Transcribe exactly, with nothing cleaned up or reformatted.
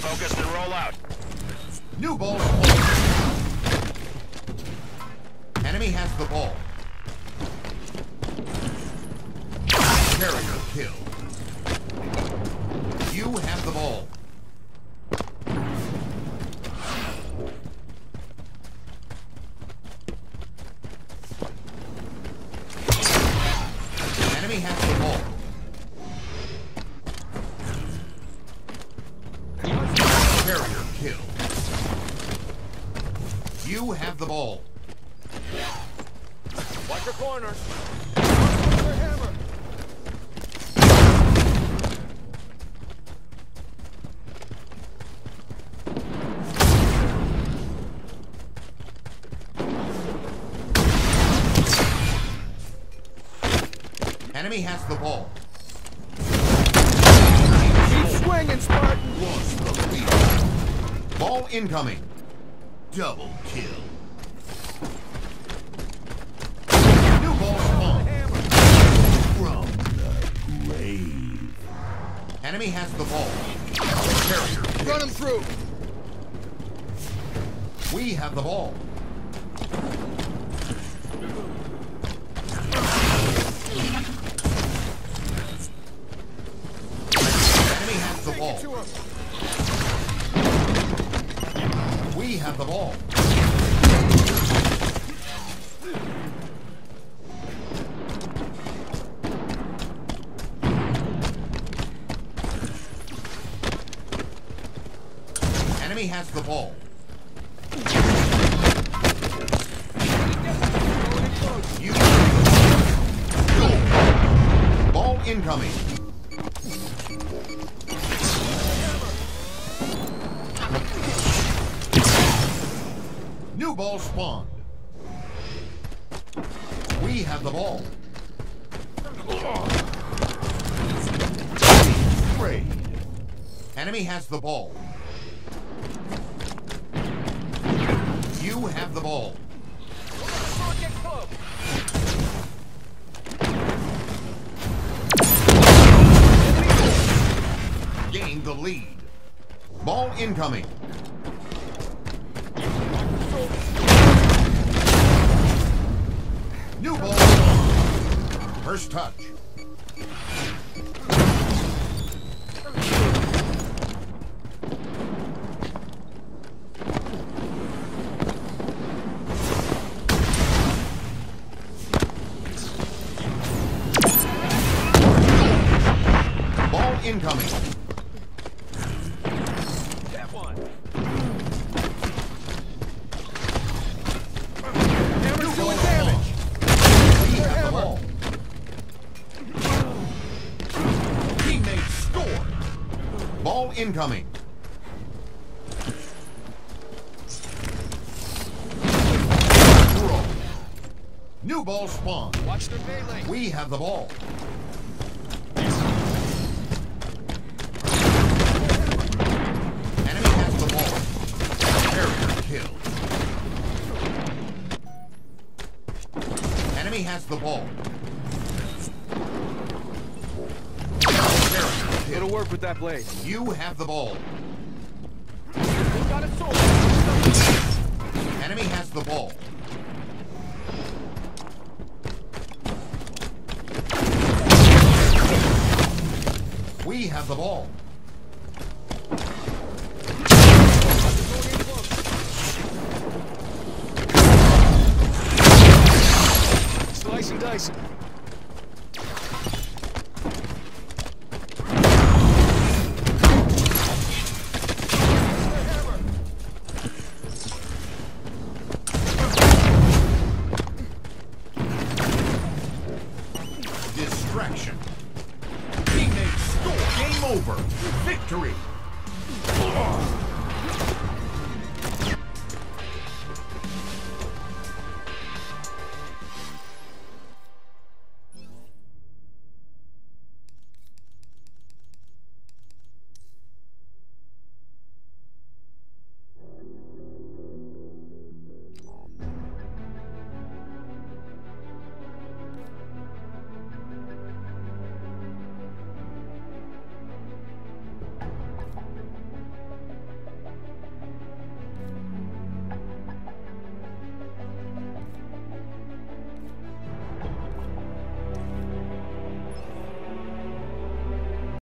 focused and roll out. New ball. Enemy has the ball. Carrier kill. You have the ball. Enemy has the ball. Carrier kill. You have the ball. Watch your corners. Hammer. Enemy has the ball. Keep swinging, Spartan. Lost the lead. Ball incoming. Double kill. New ball spawn. From the grave. Enemy has the ball. Carrier kill. Run him through. We have the ball. Enemy has the ball. We have the ball. Enemy has the ball. You ball incoming. New ball spawned. We have the ball. Trade. Enemy has the ball. You have the ball. Gain the lead. Ball incoming. New ball. First touch. Ball incoming. That one. Hammer's doing damage. We have the ball. Teammate scored. Ball incoming. Throw. New ball spawn. Watch their melee. We have the ball. Enemy has the ball. Carrier kill. Enemy has the ball. Carrier kill. It'll work with that blade. You have the ball. Who got a sword? Enemy has the ball. We have the ball. Slice and dice. Distraction. Teammate score. Game over. Victory.